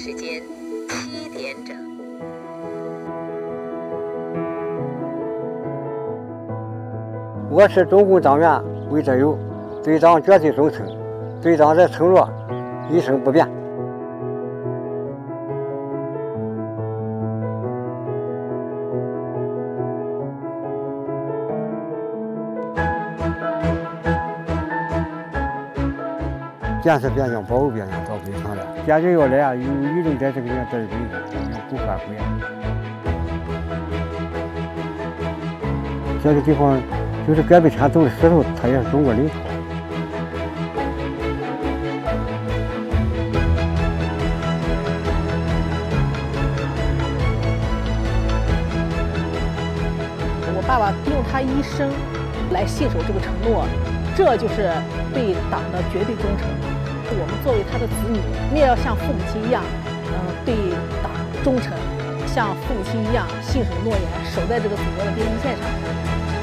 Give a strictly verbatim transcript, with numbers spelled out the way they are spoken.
时间七点整。 我是中共党员魏德友，对党绝对忠诚，对党的承诺一生不变。建设边疆，保护边疆，到北方来。坚决要来啊！有有人在这个地方待一辈子，我们不反悔啊。这个地方就是改变前走的石头，它也是中国领土。 我爸爸用他一生来信守这个承诺，这就是对党的绝对忠诚。我们作为他的子女，你也要像父母亲一样，嗯、呃，对党忠诚，像父母亲一样信守诺言，守在这个祖国的边境线上。